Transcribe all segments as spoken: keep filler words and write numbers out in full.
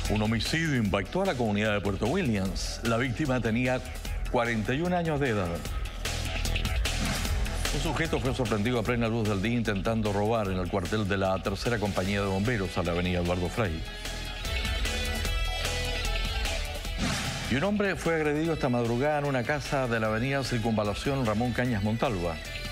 Un homicidio impactó a la comunidad de Puerto Williams. La víctima tenía cuarenta y un años de edad. Un sujeto fue sorprendido a plena luz del día intentando robar en el cuartel de la tercera compañía de bomberos a la avenida Eduardo Frei. Y un hombre fue agredido esta madrugada en una casa de la avenida Circunvalación Ramón Cañas Montalva.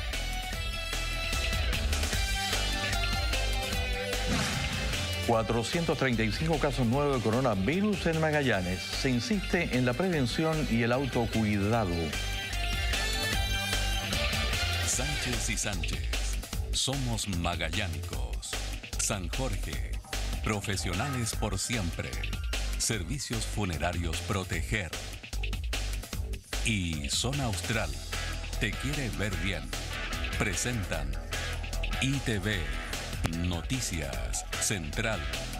cuatrocientos treinta y cinco casos nuevos de coronavirus en Magallanes. Se insiste en la prevención y el autocuidado. Sánchez y Sánchez. Somos magallánicos. San Jorge. Profesionales por siempre. Servicios funerarios Proteger. Y Zona Austral. Te quiere ver bien. Presentan I T V. Noticias Central.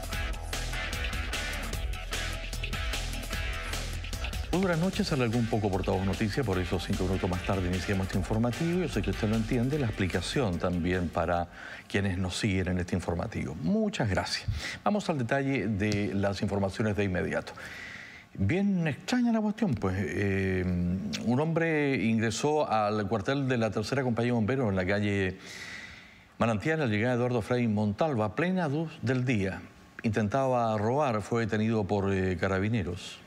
Muy buenas noches, alargó un poco Portavoz Noticias, por eso cinco minutos más tarde iniciamos este informativo. Yo sé que usted lo entiende, la explicación también para quienes nos siguen en este informativo. Muchas gracias. Vamos al detalle de las informaciones de inmediato. Bien extraña la cuestión, pues. Eh, un hombre ingresó al cuartel de la tercera compañía de bomberos en la calle Manantial, al llegar a Eduardo Frei Montalva, a plena luz del día. Intentaba robar, fue detenido por eh, carabineros.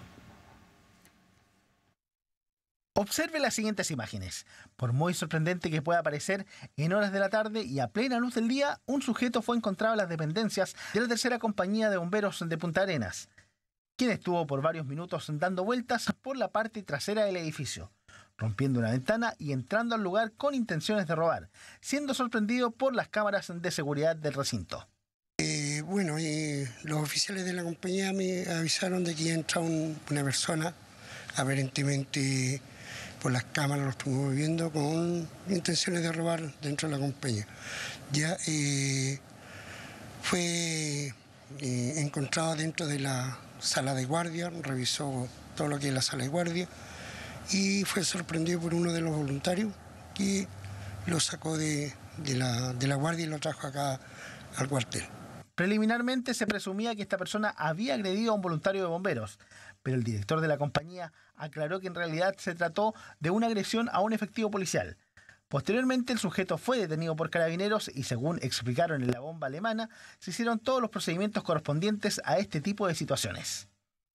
Observe las siguientes imágenes. Por muy sorprendente que pueda parecer, en horas de la tarde y a plena luz del día, un sujeto fue encontrado en las dependencias de la tercera compañía de bomberos de Punta Arenas, quien estuvo por varios minutos dando vueltas por la parte trasera del edificio, rompiendo una ventana y entrando al lugar con intenciones de robar, siendo sorprendido por las cámaras de seguridad del recinto. Eh, bueno, eh, los oficiales de la compañía me avisaron de que entra un, una persona, aparentemente por las cámaras lo estuvimos viendo, con intenciones de robar dentro de la compañía. Ya eh, fue eh, encontrado dentro de la sala de guardia, revisó todo lo que es la sala de guardia, y fue sorprendido por uno de los voluntarios que lo sacó de, de, la, de la guardia y lo trajo acá al cuartel. Preliminarmente se presumía que esta persona había agredido a un voluntario de bomberos, pero el director de la compañía aclaró que en realidad se trató de una agresión a un efectivo policial. Posteriormente el sujeto fue detenido por carabineros y, según explicaron en la bomba alemana, se hicieron todos los procedimientos correspondientes a este tipo de situaciones.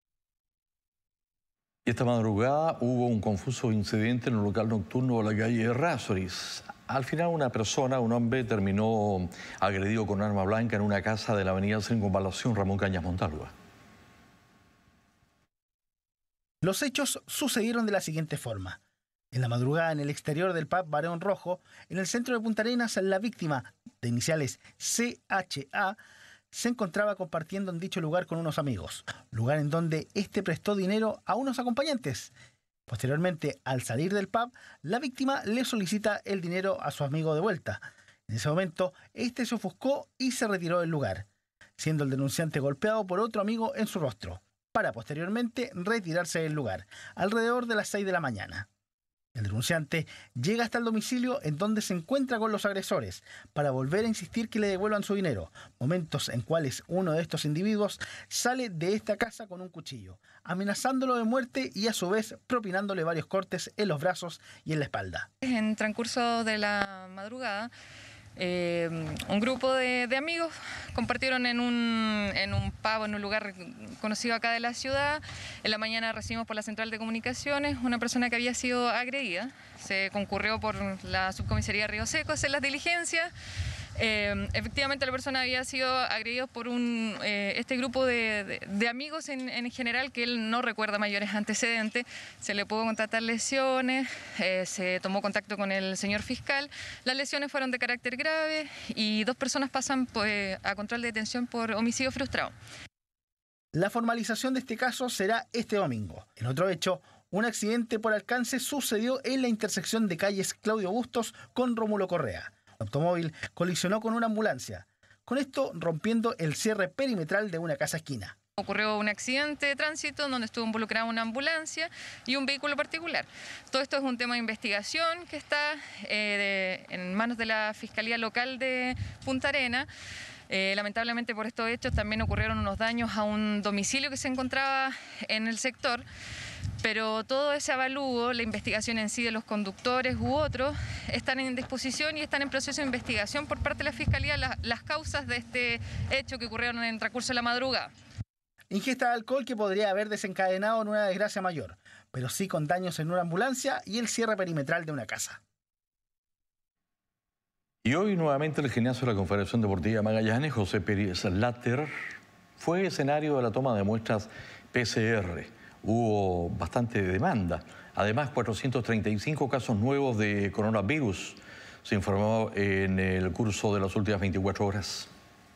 Y esta madrugada hubo un confuso incidente en un local nocturno de la calle Errázuriz. Al final una persona, un hombre, terminó agredido con arma blanca en una casa de la avenida Circunvalación Ramón Cañas Montalva. Los hechos sucedieron de la siguiente forma. En la madrugada, en el exterior del pub Barón Rojo, en el centro de Punta Arenas, la víctima, de iniciales C H A, se encontraba compartiendo en dicho lugar con unos amigos, lugar en donde este prestó dinero a unos acompañantes. Posteriormente, al salir del pub, la víctima le solicita el dinero a su amigo de vuelta. En ese momento, este se ofuscó y se retiró del lugar, siendo el denunciante golpeado por otro amigo en su rostro, para posteriormente retirarse del lugar, alrededor de las seis de la mañana. El denunciante llega hasta el domicilio en donde se encuentra con los agresores para volver a insistir que le devuelvan su dinero, momentos en cuales uno de estos individuos sale de esta casa con un cuchillo, amenazándolo de muerte y a su vez propinándole varios cortes en los brazos y en la espalda. En transcurso de la madrugada, Eh, un grupo de, de amigos compartieron en un, en un pub, en un lugar conocido acá de la ciudad. En la mañana recibimos por la central de comunicaciones una persona que había sido agredida. Se concurrió por la subcomisaría Río Seco a hacer las diligencias. Eh, efectivamente la persona había sido agredida por un, eh, este grupo de, de, de amigos en, en general, que él no recuerda mayores antecedentes. Se le pudo constatar lesiones, eh, se tomó contacto con el señor fiscal. Las lesiones fueron de carácter grave y dos personas pasan pues, a control de detención por homicidio frustrado. La formalización de este caso será este domingo. En otro hecho, un accidente por alcance sucedió en la intersección de calles Claudio Bustos con Rómulo Correa. El automóvil colisionó con una ambulancia, con esto rompiendo el cierre perimetral de una casa esquina. Ocurrió un accidente de tránsito donde estuvo involucrada una ambulancia y un vehículo particular. Todo esto es un tema de investigación que está eh, de, en manos de la Fiscalía Local de Punta Arenas. Eh, lamentablemente por estos hechos también ocurrieron unos daños a un domicilio que se encontraba en el sector, pero todo ese avalúo, la investigación en sí de los conductores u otros, están en disposición y están en proceso de investigación por parte de la Fiscalía la, las causas de este hecho que ocurrieron en el transcurso de la madrugada. Ingesta de alcohol que podría haber desencadenado en una desgracia mayor, pero sí con daños en una ambulancia y el cierre perimetral de una casa. Y hoy nuevamente el gimnasio de la Confederación Deportiva Magallanes, José Pérez Latter, fue escenario de la toma de muestras P C R. Hubo bastante demanda. Además, cuatrocientos treinta y cinco casos nuevos de coronavirus se informó en el curso de las últimas veinticuatro horas.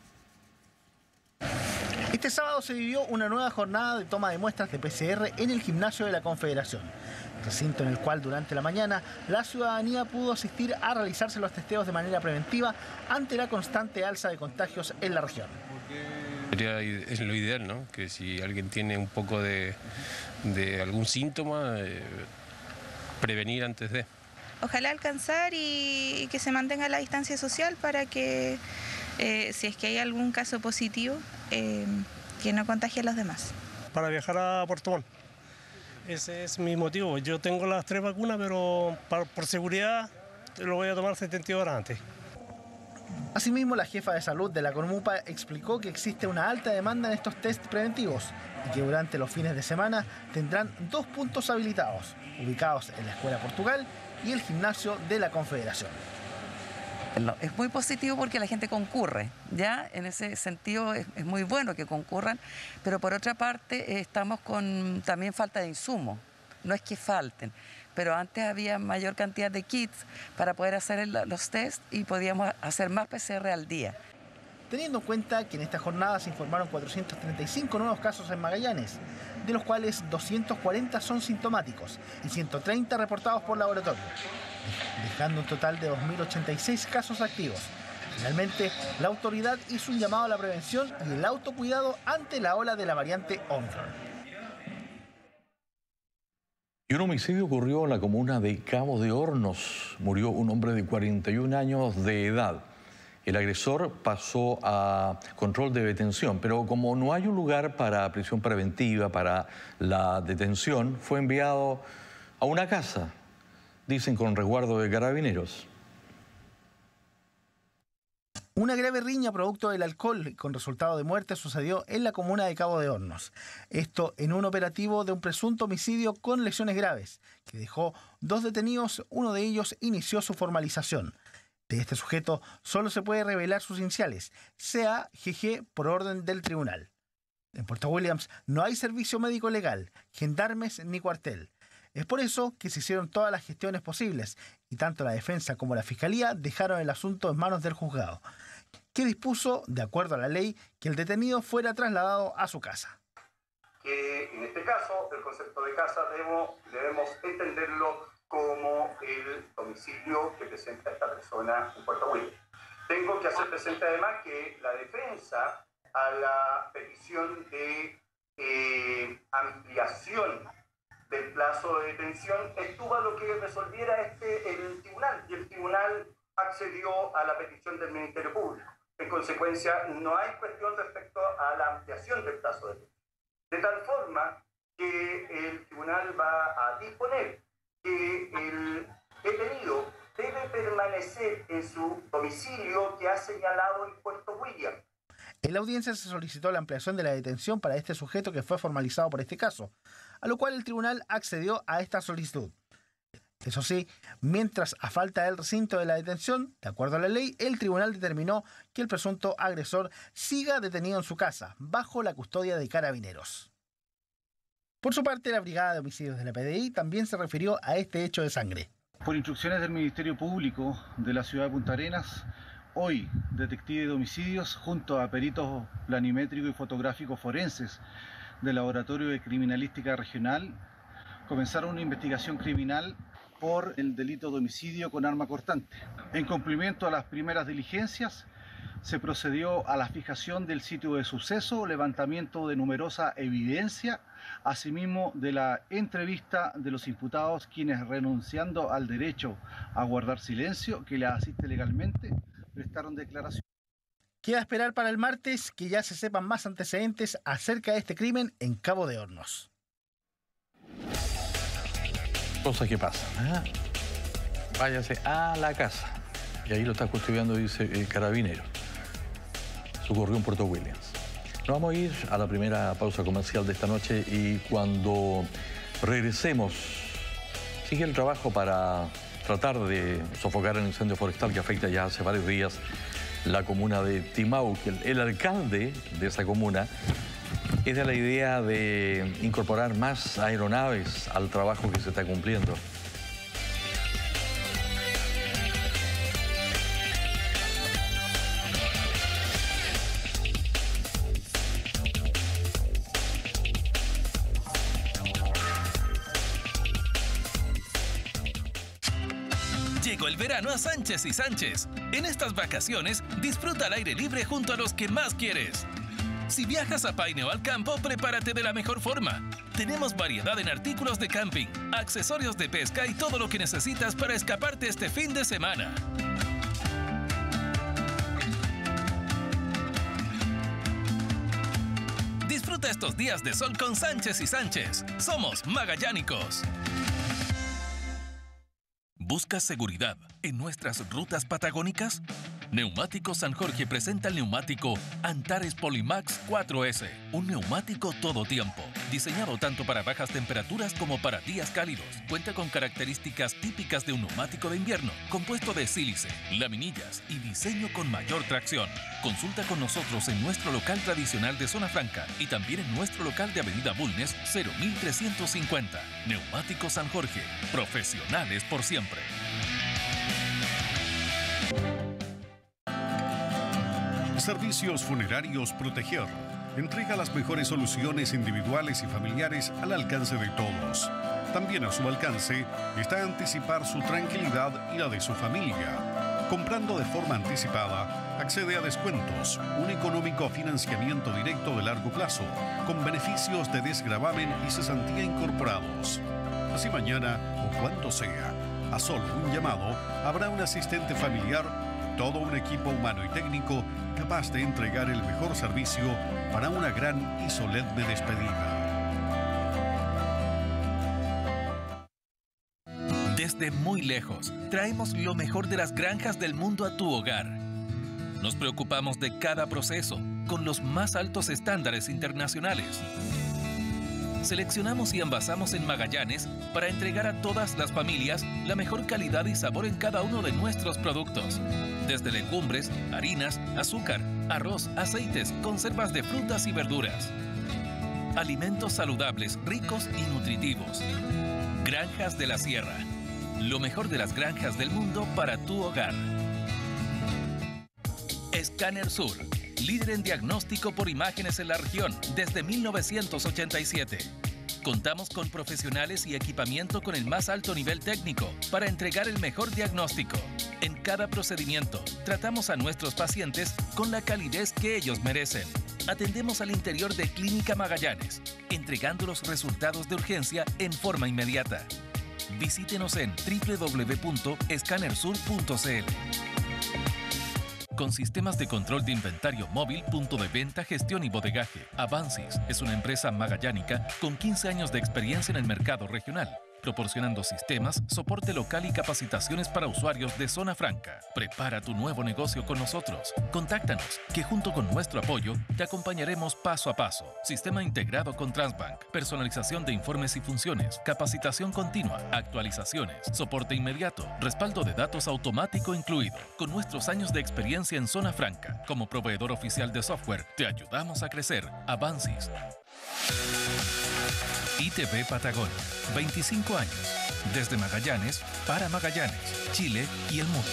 Este sábado se vivió una nueva jornada de toma de muestras de P C R en el gimnasio de la Confederación, recinto en el cual durante la mañana la ciudadanía pudo asistir a realizarse los testeos de manera preventiva ante la constante alza de contagios en la región. Sería, es lo ideal, ¿no? Que si alguien tiene un poco de, de algún síntoma, eh, prevenir antes de. Ojalá alcanzar y, y que se mantenga la distancia social para que, eh, si es que hay algún caso positivo, eh, que no contagie a los demás. Para viajar a Puerto Montt. Ese es mi motivo. Yo tengo las tres vacunas, pero para, por seguridad lo voy a tomar setenta y dos horas antes. Asimismo, la jefa de salud de la Conmupa explicó que existe una alta demanda en estos test preventivos y que durante los fines de semana tendrán dos puntos habilitados, ubicados en la Escuela Portugal y el gimnasio de la Confederación. Es muy positivo porque la gente concurre, ¿ya? En ese sentido es, es muy bueno que concurran, pero por otra parte eh, estamos con también falta de insumos. No es que falten, pero antes había mayor cantidad de kits para poder hacer el, los test y podíamos hacer más P C R al día. Teniendo en cuenta que en esta jornada se informaron cuatrocientos treinta y cinco nuevos casos en Magallanes, de los cuales doscientos cuarenta son sintomáticos y ciento treinta reportados por laboratorio, dejando un total de dos mil ochenta y seis casos activos. Finalmente, la autoridad hizo un llamado a la prevención y el autocuidado ante la ola de la variante Omicron. Y un homicidio ocurrió en la comuna de Cabo de Hornos. Murió un hombre de cuarenta y un años de edad. El agresor pasó a control de detención, pero como no hay un lugar para prisión preventiva, para la detención, fue enviado a una casa, dicen con resguardo de carabineros. Una grave riña producto del alcohol con resultado de muerte sucedió en la comuna de Cabo de Hornos. Esto en un operativo de un presunto homicidio con lesiones graves, que dejó dos detenidos, uno de ellos inició su formalización. De este sujeto solo se puede revelar sus iniciales, C A G G, por orden del tribunal. En Puerto Williams no hay servicio médico legal, gendarmes ni cuartel. Es por eso que se hicieron todas las gestiones posibles y tanto la defensa como la fiscalía dejaron el asunto en manos del juzgado, que dispuso, de acuerdo a la ley, que el detenido fuera trasladado a su casa. Que en este caso, el concepto de casa debemos, debemos entenderlo como el domicilio que presenta esta persona en Puerto Williams. Tengo que hacer presente además que la defensa a la petición de eh, ampliación del plazo de detención estuvo a lo que resolviera este, el tribunal, y el tribunal accedió a la petición del Ministerio Público. En consecuencia, no hay cuestión respecto a la ampliación del plazo de detención. De tal forma que el tribunal va a disponer que el detenido debe permanecer en su domicilio que ha señalado en Puerto Williams. En la audiencia se solicitó la ampliación de la detención para este sujeto que fue formalizado por este caso, a lo cual el tribunal accedió a esta solicitud. Eso sí, mientras a falta del recinto de la detención, de acuerdo a la ley, el tribunal determinó que el presunto agresor siga detenido en su casa, bajo la custodia de carabineros. Por su parte, la Brigada de Homicidios de la P D I también se refirió a este hecho de sangre. Por instrucciones del Ministerio Público de la ciudad de Punta Arenas, hoy, detectives de homicidios, junto a peritos planimétricos y fotográficos forenses del Laboratorio de Criminalística Regional, comenzaron una investigación criminal por el delito de homicidio con arma cortante. En cumplimiento a las primeras diligencias, se procedió a la fijación del sitio de suceso, levantamiento de numerosa evidencia, asimismo de la entrevista de los imputados, quienes, renunciando al derecho a guardar silencio que les asiste legalmente, prestaron declaración. Queda esperar para el martes que ya se sepan más antecedentes acerca de este crimen en Cabo de Hornos. Cosas que pasan, ¿eh? Váyase a la casa. Y ahí lo está custodiando, dice el carabinero. Eso ocurrió en Puerto Williams. Nos vamos a ir a la primera pausa comercial de esta noche y cuando regresemos, sigue el trabajo para tratar de sofocar el incendio forestal que afecta ya hace varios días la comuna de Timau, que el, el alcalde de esa comuna es de la idea de incorporar más aeronaves al trabajo que se está cumpliendo. Llegó el verano a Sánchez y Sánchez. En estas vacaciones, disfruta al aire libre junto a los que más quieres. Si viajas a Paine o al campo, prepárate de la mejor forma. Tenemos variedad en artículos de camping, accesorios de pesca y todo lo que necesitas para escaparte este fin de semana. Disfruta estos días de sol con Sánchez y Sánchez. Somos magallánicos. ¿Buscas seguridad en nuestras rutas patagónicas? Neumáticos San Jorge presenta el neumático Antares Polymax cuatro ese, un neumático todo tiempo, diseñado tanto para bajas temperaturas como para días cálidos. Cuenta con características típicas de un neumático de invierno, compuesto de sílice, laminillas y diseño con mayor tracción. Consulta con nosotros en nuestro local tradicional de Zona Franca y también en nuestro local de Avenida Bulnes cero mil trescientos cincuenta. Neumáticos San Jorge, profesionales por siempre. Servicios Funerarios Proteger entrega las mejores soluciones individuales y familiares al alcance de todos. También a su alcance está anticipar su tranquilidad y la de su familia. Comprando de forma anticipada, accede a descuentos, un económico financiamiento directo de largo plazo, con beneficios de desgravamen y cesantía incorporados. Así mañana o cuando sea, a solo un llamado, habrá un asistente familiar, todo un equipo humano y técnico capaz de entregar el mejor servicio para una gran y solemne despedida. Desde muy lejos, traemos lo mejor de las granjas del mundo a tu hogar. Nos preocupamos de cada proceso, con los más altos estándares internacionales. Seleccionamos y envasamos en Magallanes para entregar a todas las familias la mejor calidad y sabor en cada uno de nuestros productos. Desde legumbres, harinas, azúcar, arroz, aceites, conservas de frutas y verduras. Alimentos saludables, ricos y nutritivos. Granjas de la Sierra. Lo mejor de las granjas del mundo para tu hogar. Escáner Sur. Líder en diagnóstico por imágenes en la región desde mil novecientos ochenta y siete. Contamos con profesionales y equipamiento con el más alto nivel técnico para entregar el mejor diagnóstico. En cada procedimiento, tratamos a nuestros pacientes con la calidez que ellos merecen. Atendemos al interior de Clínica Magallanes, entregando los resultados de urgencia en forma inmediata. Visítenos en doble u doble u doble u punto escaner sur punto c l. Con sistemas de control de inventario móvil, punto de venta, gestión y bodegaje, Avansis es una empresa magallánica con quince años de experiencia en el mercado regional, proporcionando sistemas, soporte local y capacitaciones para usuarios de Zona Franca. Prepara tu nuevo negocio con nosotros. Contáctanos, que junto con nuestro apoyo te acompañaremos paso a paso. Sistema integrado con Transbank, personalización de informes y funciones, capacitación continua, actualizaciones, soporte inmediato, respaldo de datos automático incluido. Con nuestros años de experiencia en Zona Franca, como proveedor oficial de software, te ayudamos a crecer. Avansis. I T V Patagonia, veinticinco años, desde Magallanes, para Magallanes, Chile y el mundo.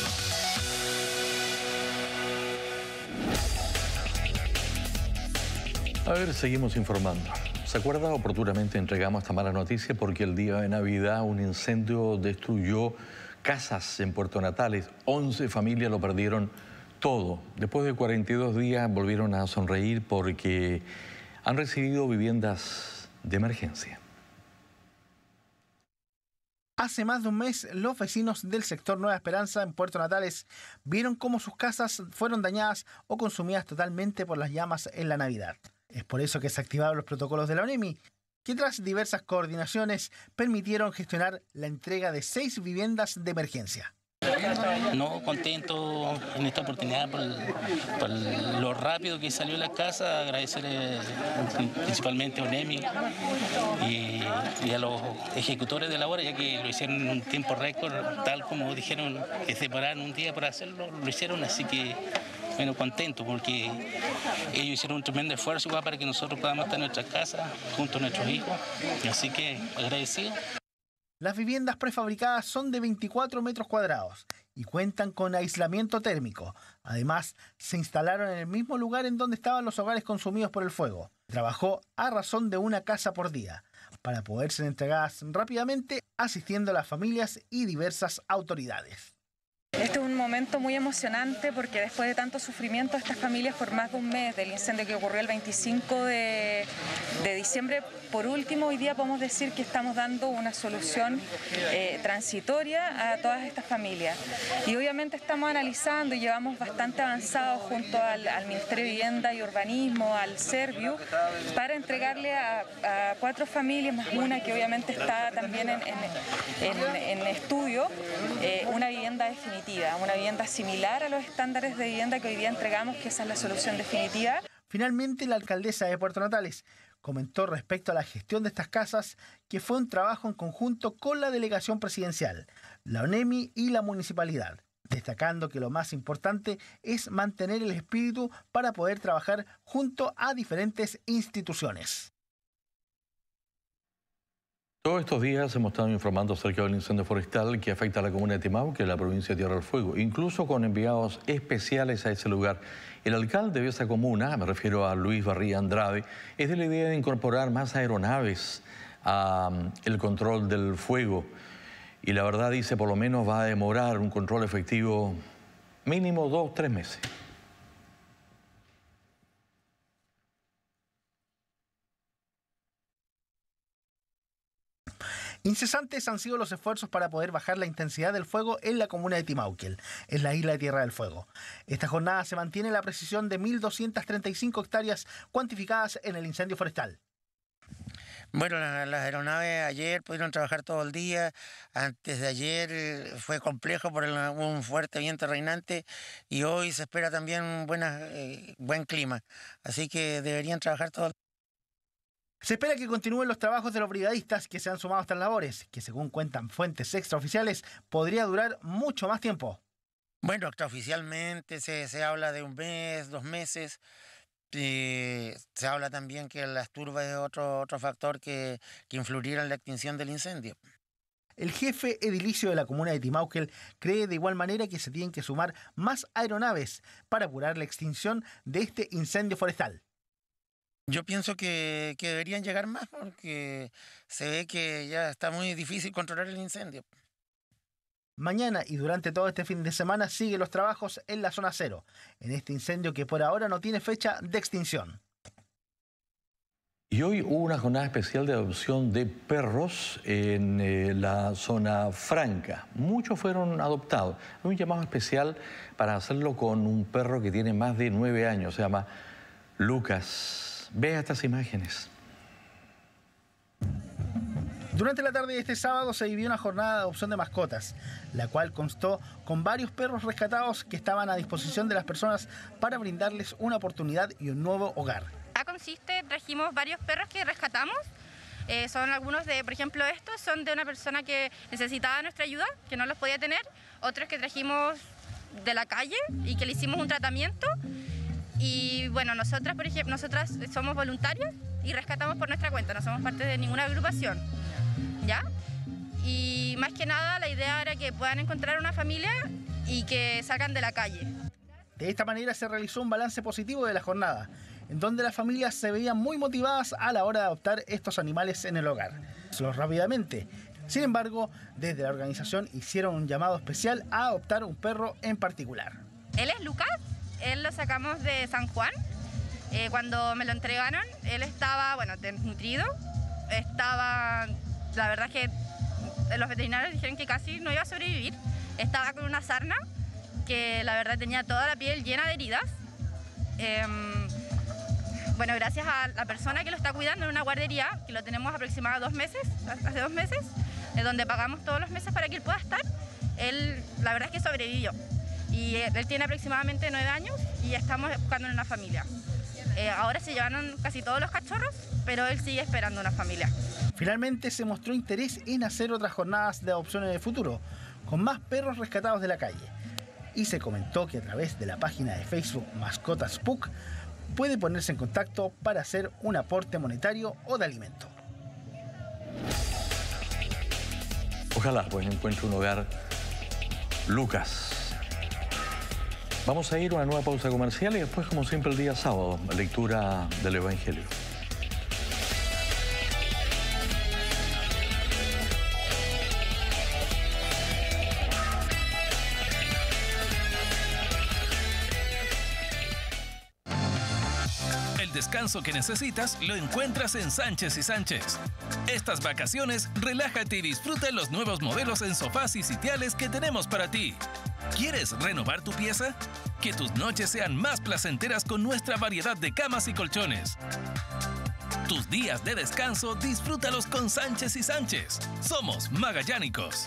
A ver, seguimos informando. ¿Se acuerda? Oportunamente entregamos esta mala noticia porque el día de Navidad un incendio destruyó casas en Puerto Natales. once familias lo perdieron todo. Después de cuarenta y dos días volvieron a sonreír porque han recibido viviendas de emergencia. Hace más de un mes, los vecinos del sector Nueva Esperanza en Puerto Natales vieron cómo sus casas fueron dañadas o consumidas totalmente por las llamas en la Navidad. Es por eso que se activaron los protocolos de la ONEMI, que tras diversas coordinaciones permitieron gestionar la entrega de seis viviendas de emergencia. No, contento en esta oportunidad por, por lo rápido que salió la casa, agradecer eh, principalmente a ONEMI y, y a los ejecutores de la obra, ya que lo hicieron en un tiempo récord, tal como dijeron que se pararon un día para hacerlo, lo hicieron, así que bueno, contento porque ellos hicieron un tremendo esfuerzo igual para que nosotros podamos estar en nuestras casas junto a nuestros hijos, así que agradecido. Las viviendas prefabricadas son de veinticuatro metros cuadrados y cuentan con aislamiento térmico. Además, se instalaron en el mismo lugar en donde estaban los hogares consumidos por el fuego. Trabajó a razón de una casa por día para poder ser entregadas rápidamente, asistiendo a las familias y diversas autoridades. Este es un momento muy emocionante porque después de tanto sufrimiento estas familias por más de un mes del incendio que ocurrió el veinticinco de diciembre, por último hoy día podemos decir que estamos dando una solución eh, transitoria a todas estas familias. Y obviamente estamos analizando y llevamos bastante avanzado junto al, al Ministerio de Vivienda y Urbanismo, al Serviu, para entregarle a, a cuatro familias, más una que obviamente está también en, en, en, en estudio, eh, una vivienda definitiva. Una vivienda similar a los estándares de vivienda que hoy día entregamos, que esa es la solución definitiva. Finalmente, la alcaldesa de Puerto Natales comentó respecto a la gestión de estas casas que fue un trabajo en conjunto con la delegación presidencial, la ONEMI y la municipalidad, destacando que lo más importante es mantener el espíritu para poder trabajar junto a diferentes instituciones. Todos estos días hemos estado informando acerca del incendio forestal que afecta a la comuna de Timauque, en la provincia de Tierra del Fuego, incluso con enviados especiales a ese lugar. El alcalde de esa comuna, me refiero a Luis Barría Andrade, es de la idea de incorporar más aeronaves al control del fuego. Y la verdad dice, por lo menos va a demorar un control efectivo mínimo dos, tres meses. Incesantes han sido los esfuerzos para poder bajar la intensidad del fuego en la comuna de Timauque, en la isla de Tierra del Fuego. Esta jornada se mantiene la precisión de mil doscientas treinta y cinco hectáreas cuantificadas en el incendio forestal. Bueno, las, las aeronaves ayer pudieron trabajar todo el día. Antes de ayer fue complejo por el, un fuerte viento reinante y hoy se espera también un buena, eh, buen clima. Así que deberían trabajar todo el día. Se espera que continúen los trabajos de los brigadistas que se han sumado a estas labores, que según cuentan fuentes extraoficiales, podría durar mucho más tiempo. Bueno, extraoficialmente se, se habla de un mes, dos meses. Eh, se habla también que las turbas es otro, otro factor que, que influiría en la extinción del incendio. El jefe edilicio de la comuna de Timauque cree de igual manera que se tienen que sumar más aeronaves para apurar la extinción de este incendio forestal. Yo pienso que, que deberían llegar más porque se ve que ya está muy difícil controlar el incendio. Mañana y durante todo este fin de semana siguen los trabajos en la zona cero, en este incendio que por ahora no tiene fecha de extinción. Y hoy hubo una jornada especial de adopción de perros en eh, la zona franca. Muchos fueron adoptados. Hay un llamado especial para hacerlo con un perro que tiene más de nueve años, se llama Lucas. Vea estas imágenes. Durante la tarde de este sábado se vivió una jornada de adopción de mascotas, la cual constó con varios perros rescatados que estaban a disposición de las personas para brindarles una oportunidad y un nuevo hogar. Ah, consiste, trajimos varios perros que rescatamos. Eh, son algunos de, por ejemplo, estos son de una persona que necesitaba nuestra ayuda, que no los podía tener. Otros que trajimos de la calle y que le hicimos un tratamiento. Y bueno, nosotras, por ejemplo, nosotras somos voluntarias y rescatamos por nuestra cuenta, no somos parte de ninguna agrupación, ¿ya? Y más que nada la idea era que puedan encontrar una familia y que salgan de la calle. De esta manera se realizó un balance positivo de la jornada, en donde las familias se veían muy motivadas a la hora de adoptar estos animales en el hogar. Rápidamente. Sin embargo, desde la organización hicieron un llamado especial a adoptar un perro en particular. Él es Lucas. Él lo sacamos de San Juan. Eh, cuando me lo entregaron, él estaba, bueno, desnutrido. Estaba, la verdad es que los veterinarios dijeron que casi no iba a sobrevivir. Estaba con una sarna que la verdad tenía toda la piel llena de heridas. Eh, bueno, gracias a la persona que lo está cuidando en una guardería, que lo tenemos aproximadamente dos meses, hace dos meses, eh, donde pagamos todos los meses para que él pueda estar, él la verdad es que sobrevivió. Y él, él tiene aproximadamente nueve años y estamos buscando una familia. Eh, ahora se llevaron casi todos los cachorros, pero él sigue esperando una familia. Finalmente se mostró interés en hacer otras jornadas de adopción en el futuro, con más perros rescatados de la calle. Y se comentó que a través de la página de Facebook Mascotas P U C puede ponerse en contacto para hacer un aporte monetario o de alimento. Ojalá pues encuentre un hogar Lucas. Vamos a ir a una nueva pausa comercial y después, como siempre, el día sábado, lectura del Evangelio. El descanso que necesitas lo encuentras en Sánchez y Sánchez. Estas vacaciones, relájate y disfruta los nuevos modelos en sofás y sitiales que tenemos para ti. ¿Quieres renovar tu pieza? Que tus noches sean más placenteras con nuestra variedad de camas y colchones. Tus días de descanso, disfrútalos con Sánchez y Sánchez. Somos magallánicos.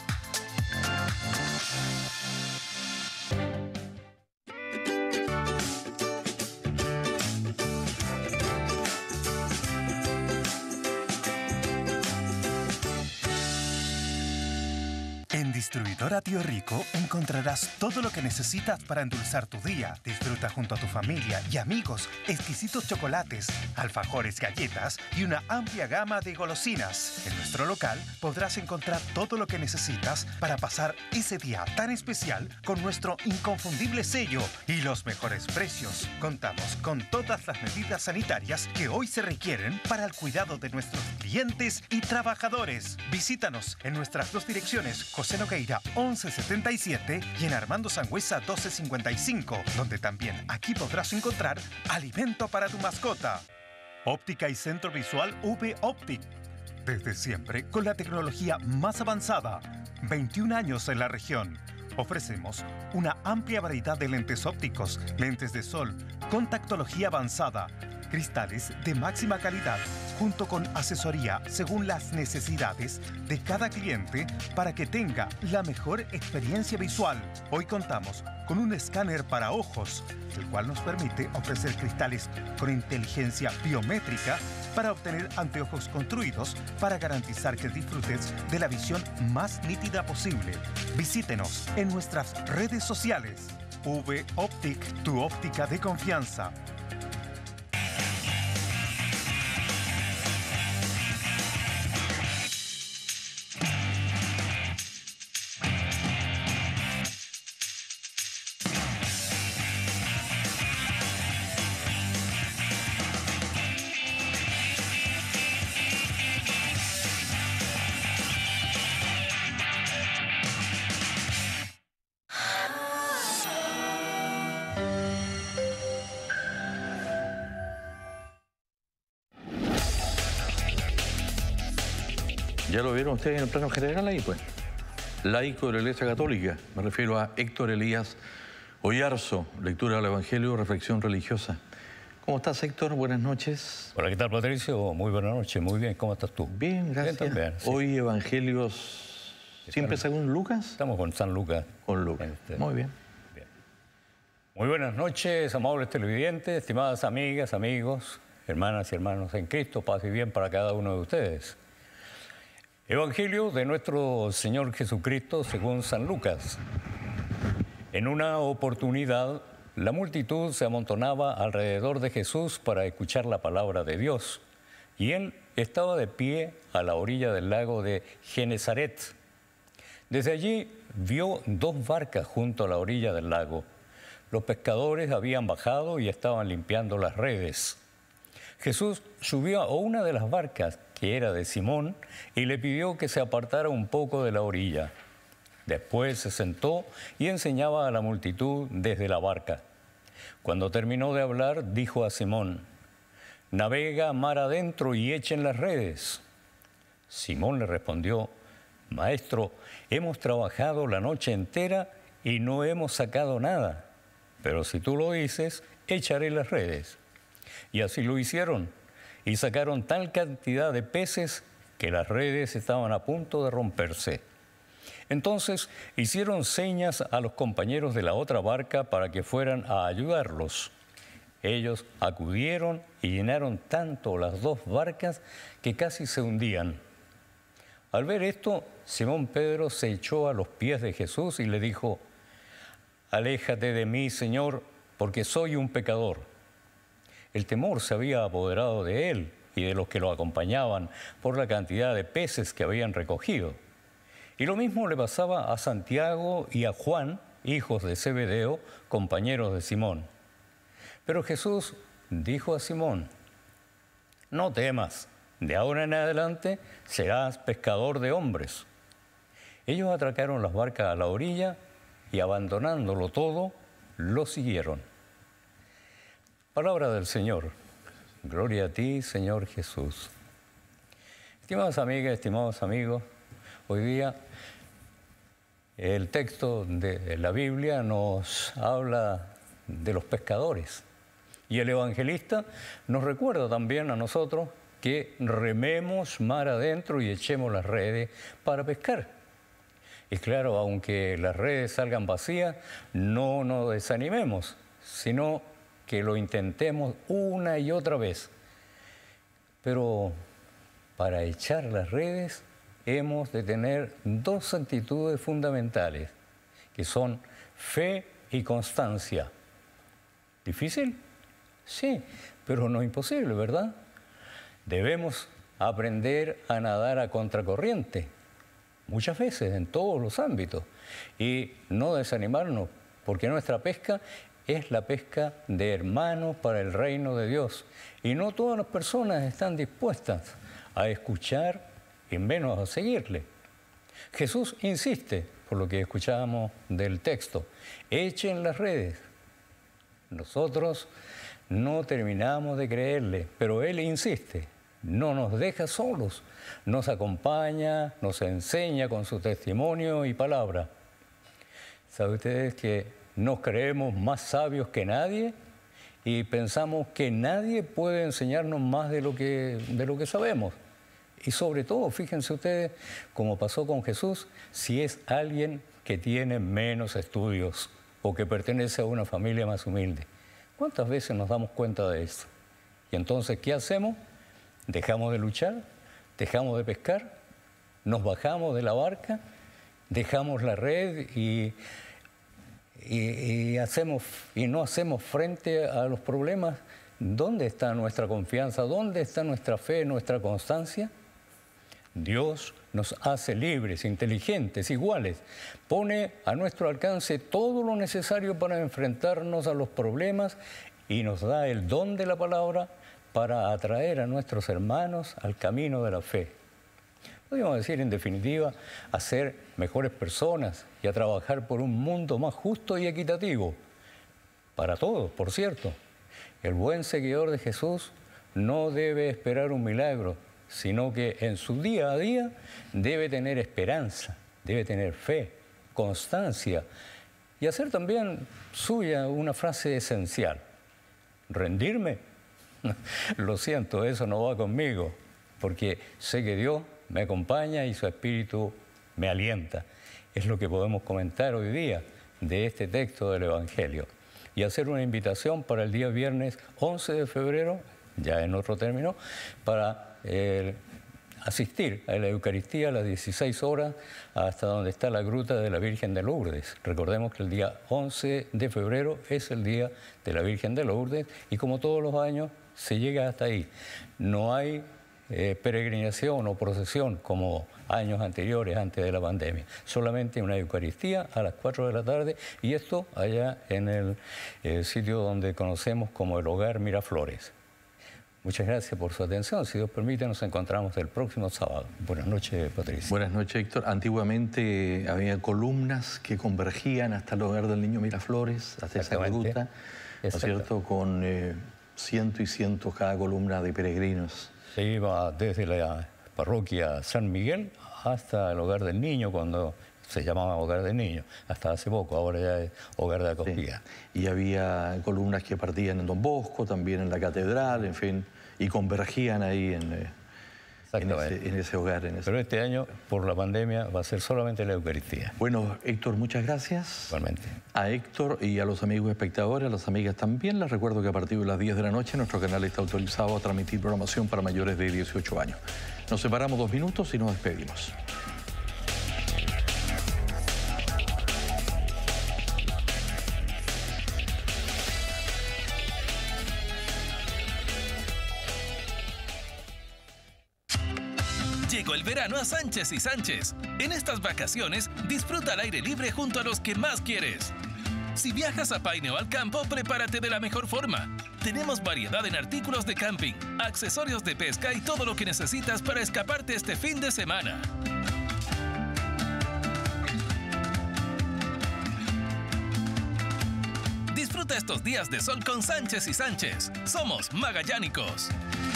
En Distribuidora Tío Rico encontrarás todo lo que necesitas para endulzar tu día. Disfruta junto a tu familia y amigos exquisitos chocolates, alfajores, galletas y una amplia gama de golosinas. En nuestro local podrás encontrar todo lo que necesitas para pasar ese día tan especial con nuestro inconfundible sello y los mejores precios. Contamos con todas las medidas sanitarias que hoy se requieren para el cuidado de nuestros clientes y trabajadores. Visítanos en nuestras dos direcciones, José Nogueira once setenta y siete y en Armando Sangüesa doce cincuenta y cinco, donde también aquí podrás encontrar alimento para tu mascota. Óptica y Centro Visual V Optic. Desde siempre con la tecnología más avanzada. veintiún años en la región. Ofrecemos una amplia variedad de lentes ópticos, lentes de sol, contactología avanzada, cristales de máxima calidad, junto con asesoría según las necesidades de cada cliente para que tenga la mejor experiencia visual. Hoy contamos con un escáner para ojos, el cual nos permite ofrecer cristales con inteligencia biométrica para obtener anteojos construidos para garantizar que disfrutes de la visión más nítida posible. Visítenos en nuestras redes sociales. V Optic, tu óptica de confianza. Ya lo vieron ustedes en el plano general ahí, pues. Laico de la Iglesia Católica. Me refiero a Héctor Elías Oyarzo, lectura del Evangelio, reflexión religiosa. ¿Cómo estás, Héctor? Buenas noches. Hola, ¿qué tal, Patricio? Muy buenas noches, muy bien. ¿Cómo estás tú? Bien, gracias. Bien, también, sí. Hoy Evangelios, ¿siempre según Lucas? Estamos con San Lucas. Con Lucas, este... muy bien. bien. Muy buenas noches, amables televidentes, estimadas amigas, amigos, hermanas y hermanos en Cristo. Paz y bien para cada uno de ustedes. Evangelio de nuestro Señor Jesucristo según San Lucas. En una oportunidad, la multitud se amontonaba alrededor de Jesús para escuchar la palabra de Dios, y él estaba de pie a la orilla del lago de Genesaret. Desde allí vio dos barcas junto a la orilla del lago. Los pescadores habían bajado y estaban limpiando las redes. Jesús subió a una de las barcas, que era de Simón, y le pidió que se apartara un poco de la orilla. Después se sentó y enseñaba a la multitud desde la barca. Cuando terminó de hablar, dijo a Simón: «Navega mar adentro y echen las redes». Simón le respondió: Maestro, hemos trabajado la noche entera y no hemos sacado nada. Pero si tú lo dices, echaré las redes. Y así lo hicieron, y sacaron tal cantidad de peces que las redes estaban a punto de romperse. Entonces hicieron señas a los compañeros de la otra barca para que fueran a ayudarlos. Ellos acudieron y llenaron tanto las dos barcas que casi se hundían. Al ver esto, Simón Pedro se echó a los pies de Jesús y le dijo: «Aléjate de mí, Señor, porque soy un pecador». El temor se había apoderado de él y de los que lo acompañaban por la cantidad de peces que habían recogido. Y lo mismo le pasaba a Santiago y a Juan, hijos de Zebedeo, compañeros de Simón. Pero Jesús dijo a Simón: «No temas, de ahora en adelante serás pescador de hombres». Ellos atracaron las barcas a la orilla y, abandonándolo todo, lo siguieron. Palabra del Señor. Gloria a ti, Señor Jesús. Estimadas amigas, estimados amigos, hoy día el texto de la Biblia nos habla de los pescadores. Y el evangelista nos recuerda también a nosotros que rememos mar adentro y echemos las redes para pescar. Y claro, aunque las redes salgan vacías, no nos desanimemos, sino que lo intentemos una y otra vez. Pero para echar las redes hemos de tener dos actitudes fundamentales, que son fe y constancia. ¿Difícil? Sí, pero no imposible, ¿verdad? Debemos aprender a nadar a contracorriente, muchas veces, en todos los ámbitos, y no desanimarnos, porque nuestra pesca es la pesca de hermanos para el reino de Dios. Y no todas las personas están dispuestas a escuchar y menos a seguirle. Jesús insiste, por lo que escuchábamos del texto, echen las redes. Nosotros no terminamos de creerle, pero Él insiste, no nos deja solos, nos acompaña, nos enseña con su testimonio y palabra. ¿Saben ustedes que nos creemos más sabios que nadie y pensamos que nadie puede enseñarnos más de lo que, de lo que sabemos? Y sobre todo, fíjense ustedes, como pasó con Jesús, si es alguien que tiene menos estudios o que pertenece a una familia más humilde. ¿Cuántas veces nos damos cuenta de esto? Y entonces, ¿qué hacemos? Dejamos de luchar, dejamos de pescar, nos bajamos de la barca, dejamos la red y, y, y, hacemos, y no hacemos frente a los problemas. ¿Dónde está nuestra confianza? ¿Dónde está nuestra fe, nuestra constancia? Dios nos hace libres, inteligentes, iguales. Pone a nuestro alcance todo lo necesario para enfrentarnos a los problemas y nos da el don de la palabra para atraer a nuestros hermanos al camino de la fe. Podríamos decir, en definitiva, a ser mejores personas y a trabajar por un mundo más justo y equitativo. Para todos, por cierto. El buen seguidor de Jesús no debe esperar un milagro, sino que en su día a día debe tener esperanza, debe tener fe, constancia y hacer también suya una frase esencial: rendirme. Lo siento, eso no va conmigo, porque sé que Dios me acompaña y su Espíritu me alienta. Es lo que podemos comentar hoy día de este texto del Evangelio. Y hacer una invitación para el día viernes once de febrero, ya en otro término, para eh, asistir a la Eucaristía a las dieciséis horas hasta donde está la gruta de la Virgen de Lourdes. Recordemos que el día once de febrero es el día de la Virgen de Lourdes y como todos los años se llega hasta ahí. No hay eh, peregrinación o procesión como años anteriores, antes de la pandemia. Solamente una Eucaristía a las cuatro de la tarde y esto allá en el eh, sitio donde conocemos como el Hogar Miraflores. Muchas gracias por su atención. Si Dios permite, nos encontramos el próximo sábado. Buenas noches, Patricia. Buenas noches, Héctor. Antiguamente había columnas que convergían hasta el Hogar del Niño Miraflores, hasta esa ruta, ¿no es cierto? Con eh, ciento y cientos cada columna de peregrinos. Se iba desde la parroquia San Miguel hasta el hogar del niño, cuando se llamaba hogar del niño, hasta hace poco, ahora ya es hogar de acogida. Sí. Y había columnas que partían en Don Bosco, también en la catedral, en fin, y convergían ahí en, eh, en, ese, en ese hogar. En ese... Pero este año, por la pandemia, va a ser solamente la Eucaristía. Bueno, Héctor, muchas gracias. Igualmente. A Héctor y a los amigos espectadores, a las amigas también, les recuerdo que a partir de las diez de la noche nuestro canal está autorizado a transmitir programación para mayores de dieciocho años. Nos separamos dos minutos y nos despedimos. Llegó el verano a Sánchez y Sánchez. En estas vacaciones, disfruta al aire libre junto a los que más quieres. Si viajas a Paine o al campo, prepárate de la mejor forma. Tenemos variedad en artículos de camping, accesorios de pesca y todo lo que necesitas para escaparte este fin de semana. Disfruta estos días de sol con Sánchez y Sánchez. Somos magallánicos.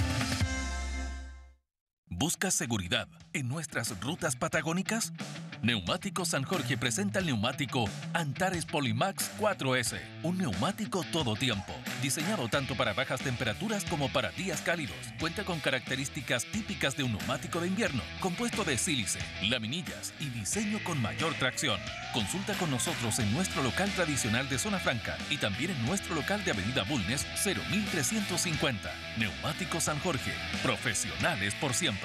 ¿Buscas seguridad en nuestras rutas patagónicas? Neumáticos San Jorge presenta el neumático Antares Polymax cuatro ese, un neumático todo tiempo, diseñado tanto para bajas temperaturas como para días cálidos. Cuenta con características típicas de un neumático de invierno, compuesto de sílice, laminillas y diseño con mayor tracción. Consulta con nosotros en nuestro local tradicional de Zona Franca y también en nuestro local de Avenida Bulnes cero mil trescientos cincuenta. Neumáticos San Jorge, profesionales por siempre.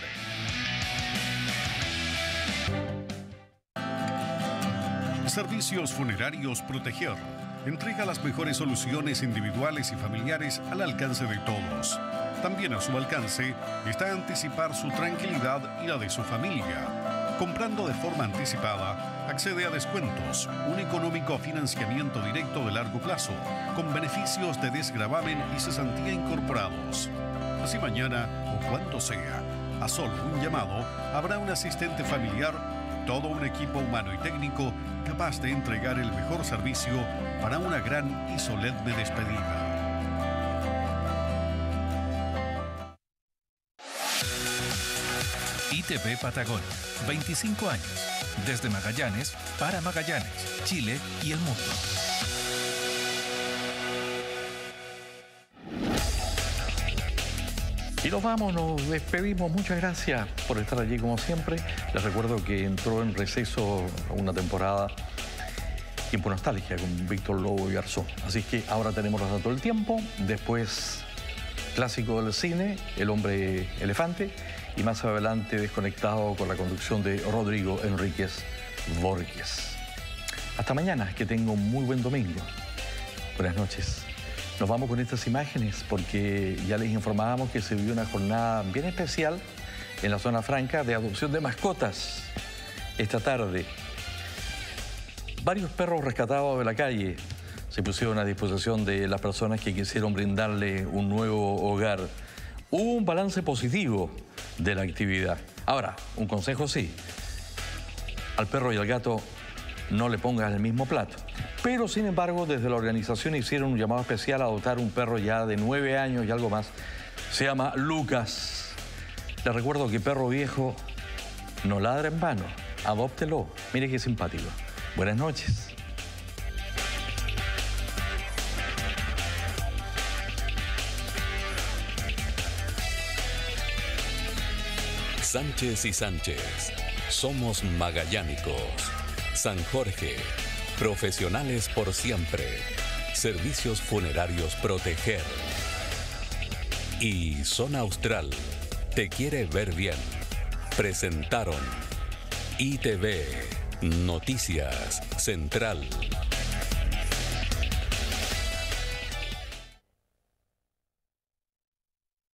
Servicios Funerarios Proteger entrega las mejores soluciones individuales y familiares al alcance de todos. También a su alcance está anticipar su tranquilidad y la de su familia. Comprando de forma anticipada, accede a descuentos, un económico financiamiento directo de largo plazo, con beneficios de desgravamen y cesantía incorporados. Así mañana o cuando sea, a solo un llamado, habrá un asistente familiar, todo un equipo humano y técnico capaz de entregar el mejor servicio para una gran y solemne despedida. I T V Patagonia, veinticinco años, desde Magallanes, para Magallanes, Chile y el mundo. Y nos vamos, nos despedimos. Muchas gracias por estar allí como siempre. Les recuerdo que entró en receso una temporada Tiempo Nostalgia con Víctor Lobo y Garzón. Así que ahora tenemos los datos del tiempo, después clásico del cine, El Hombre Elefante, y más adelante Desconectado con la conducción de Rodrigo Enríquez Borges. Hasta mañana, que tenga un muy buen domingo. Buenas noches. Nos vamos con estas imágenes porque ya les informábamos que se vivió una jornada bien especial en la Zona Franca de adopción de mascotas. Esta tarde, varios perros rescatados de la calle se pusieron a disposición de las personas que quisieron brindarle un nuevo hogar. Hubo un balance positivo de la actividad. Ahora, un consejo sí, al perro y al gato no le pongas el mismo plato. Pero, sin embargo, desde la organización hicieron un llamado especial a adoptar un perro ya de nueve años y algo más. Se llama Lucas. Les recuerdo que perro viejo no ladra en vano. Adóptelo. Mire qué simpático. Buenas noches. Sánchez y Sánchez. Somos magallánicos. San Jorge. Profesionales por siempre. Servicios Funerarios Proteger. Y Zona Austral. Te quiere ver bien. Presentaron I T V Noticias Central.